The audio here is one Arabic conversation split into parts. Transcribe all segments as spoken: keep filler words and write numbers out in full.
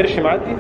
قرش معدي.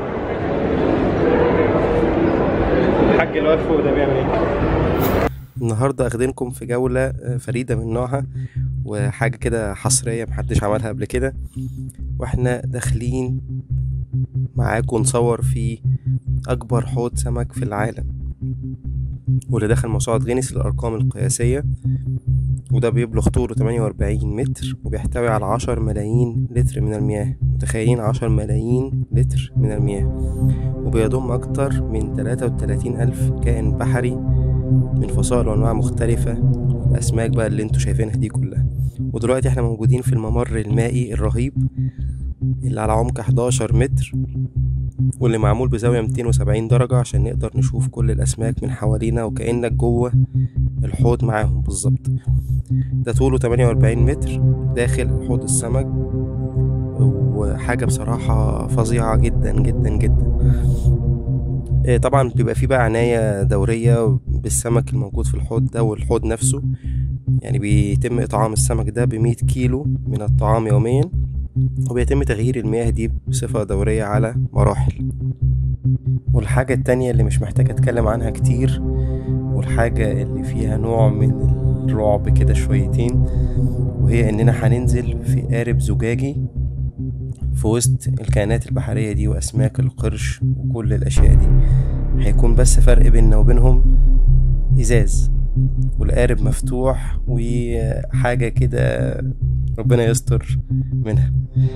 الحاج اللي واقف فوق ده بيعمل ايه؟ النهارده اخدينكم في جولة فريدة من نوعها وحاجة كده حصرية محدش عملها قبل كده، واحنا داخلين معاكم نصور في اكبر حوض سمك في العالم، واللي داخل موسوعة غينيس للارقام القياسية، وده بيبلغ طوله تمانية واربعين متر وبيحتوي على عشر ملايين لتر من المياه. متخيلين عشر ملايين لتر من المياه، وبيضم اكتر من تلاتة وتلاتين الف كائن بحري من فصائل وانواع مختلفة، الاسماك بقى اللي انتوا شايفينها دي كلها. ودلوقتي احنا موجودين في الممر المائي الرهيب اللي على عمق حداشر متر، واللي معمول بزاوية ميتين وسبعين درجة عشان نقدر نشوف كل الاسماك من حوالينا وكأنك جوه الحوض معاهم بالظبط. ده طوله تمانية واربعين متر داخل حوض السمك، وحاجة بصراحة فظيعة جدا جدا جدا. طبعا بيبقى فيه بقى عناية دورية بالسمك الموجود في الحوض ده والحوض نفسه، يعني بيتم إطعام السمك ده بمية كيلو من الطعام يوميا، وبيتم تغيير المياه دي بصفة دورية على مراحل. والحاجة التانية اللي مش محتاج أتكلم عنها كتير، والحاجة اللي فيها نوع من الرعب كده شويتين، وهي إننا هننزل في قارب زجاجي في وسط الكائنات البحرية دي وأسماك القرش وكل الأشياء دي. هيكون بس فرق بيننا وبينهم إزاز، والقارب مفتوح وحاجة كده ربنا يستر منها.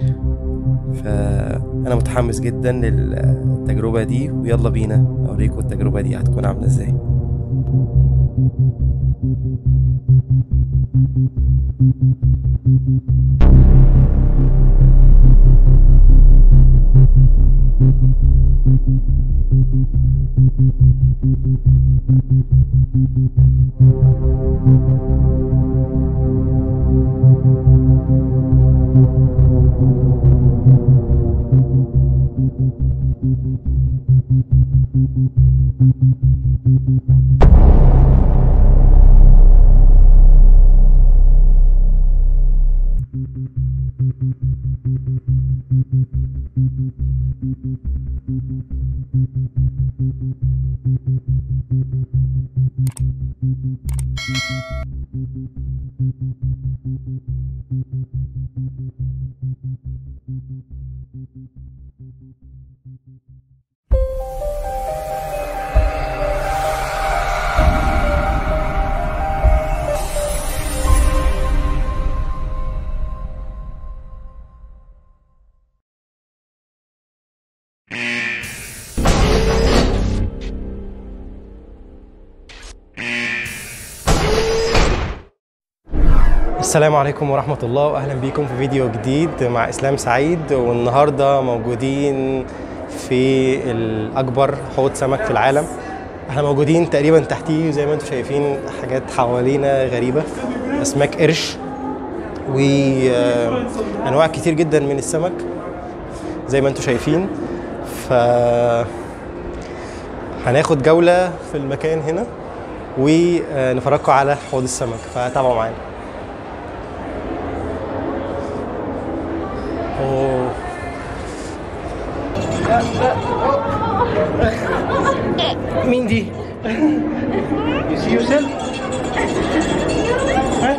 فأنا متحمس جدا للتجربة دي، ويلا بينا أوريكم التجربة دي هتكون عاملة ازاي. السلام عليكم ورحمة الله، وأهلا بيكم في فيديو جديد مع إسلام سعيد. والنهاردة موجودين في الأكبر حوض سمك في العالم. احنا موجودين تقريبا تحتيه زي ما انتم شايفين حاجات حوالينا غريبة، أسماك قرش وأنواع كتير جدا من السمك زي ما انتم شايفين. ف هناخد جولة في المكان هنا ونفرجكم على حوض السمك، فتابعوا معانا. أوه. مين دي؟ You see yourself? ها؟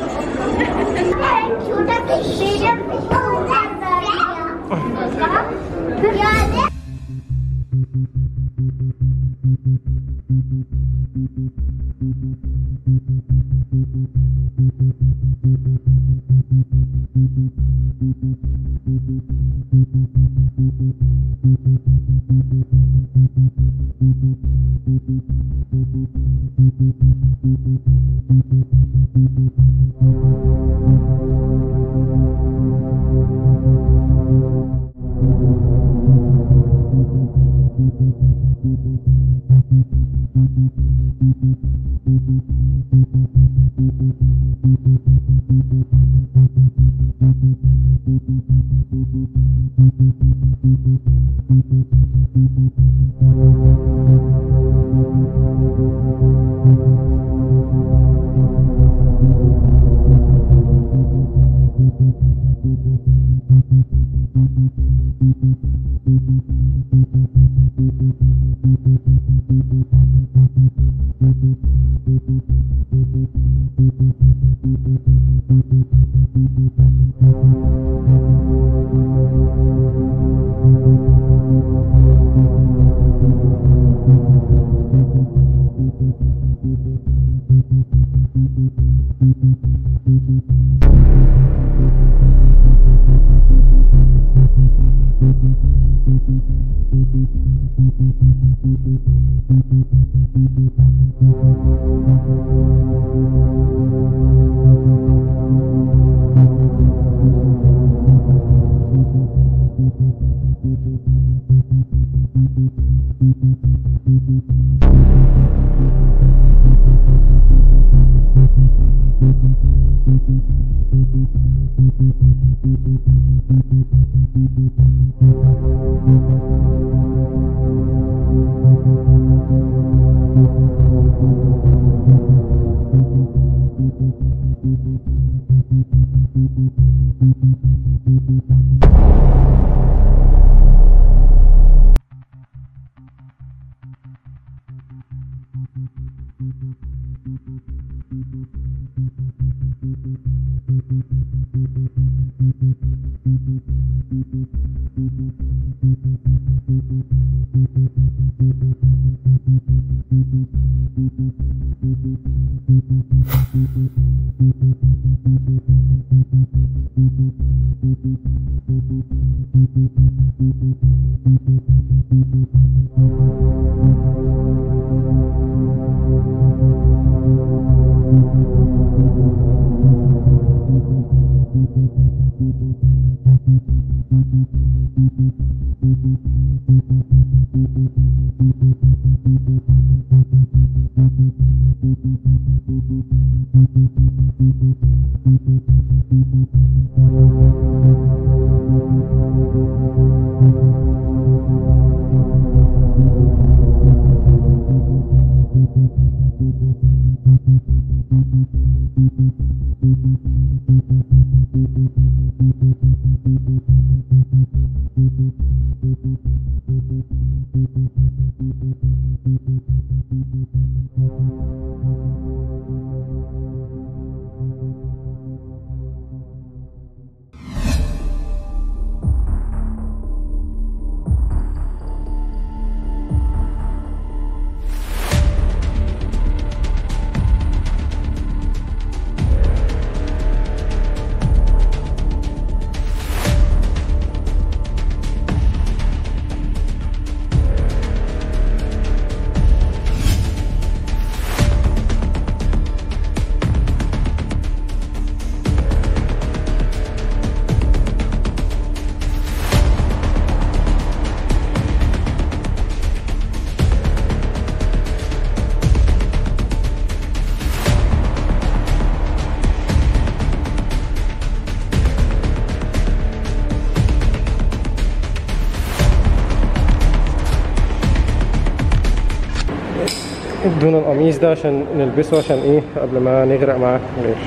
ادونا القميص ده عشان نلبسه عشان ايه قبل ما نغرق معاه في القرش.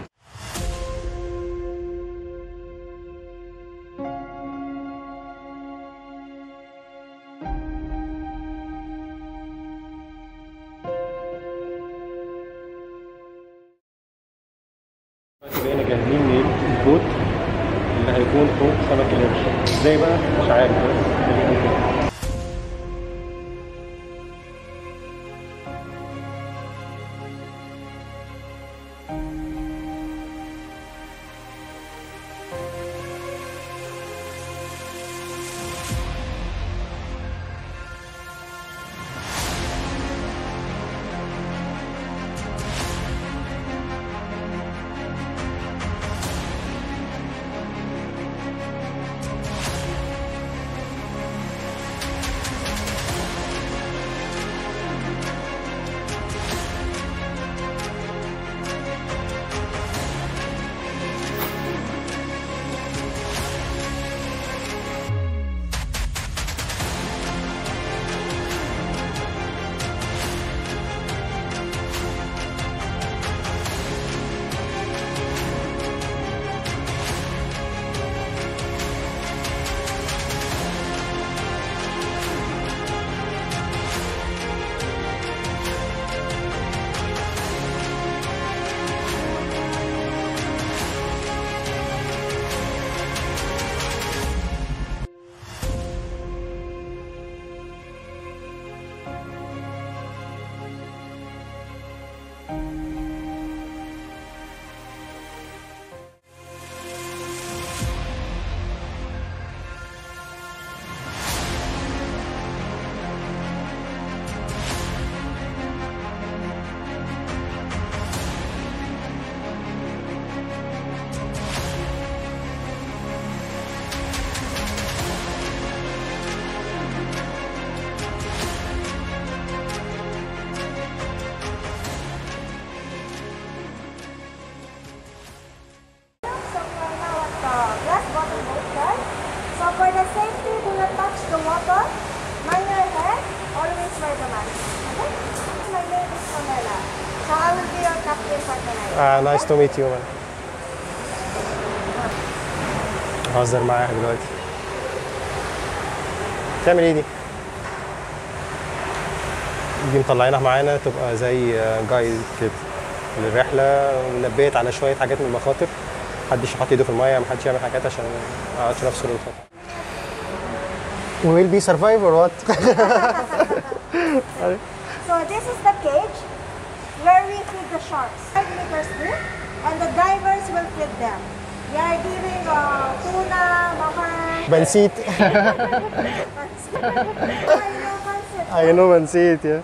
بقينا جاهزين للبوت اللي هيكون فوق سمك القرش. ازاي بقى مش عارف بس So for the safety, do not touch the water. Mind your head. Always wear the mask. Okay? My name is Pamela. So I will be your captain for tonight. آه نايس تو ميت يو مان. هزر معاها دلوقتي. تعمل ايه دي؟ دي مطلعينها معانا تبقى زي جايد كده للرحله، ونبهت على شويه حاجات من المخاطر. محدش يحط ايده في الميه، محدش يعمل حاجات عشان ما يعرضش نفسه للخطر. We will be survive or what? So this is the cage where we feed the sharks. Five meters deep, and the divers will feed them. We are giving uh, tuna, mackerel. بنسيت. I know بنسيت yeah.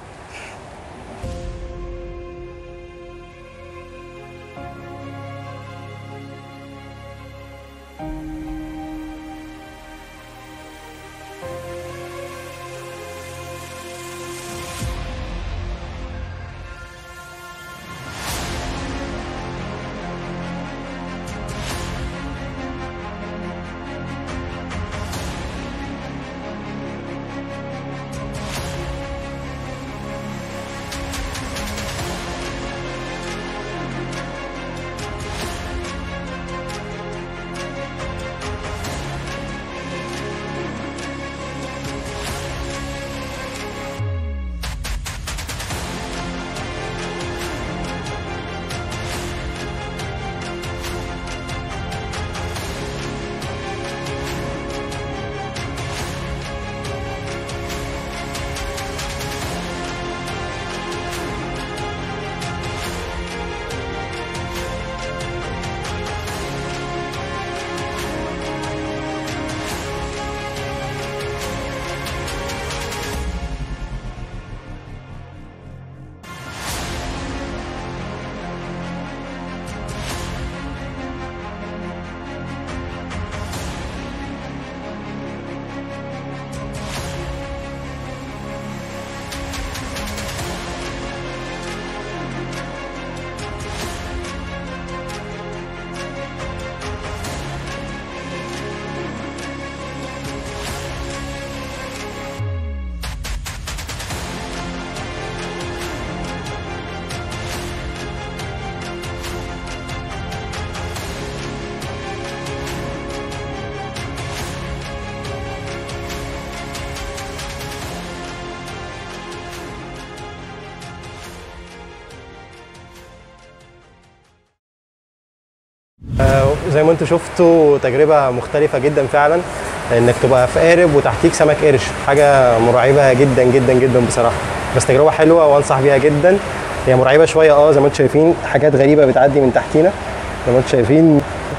زي ما انتم شفتوا تجربه مختلفه جدا فعلا، انك تبقى في قارب وتحتيك سمك قرش، حاجه مرعبه جدا جدا جدا بصراحه، بس تجربه حلوه وانصح بيها جدا. هي مرعبه شويه اه زي ما انتم شايفين، حاجات غريبه بتعدي من تحتينا زي ما انتم شايفين،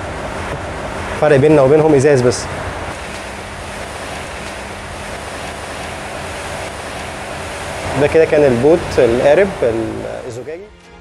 فرق بيننا وبينهم ازاز بس. ده كده كان البوت القارب الزجاجي.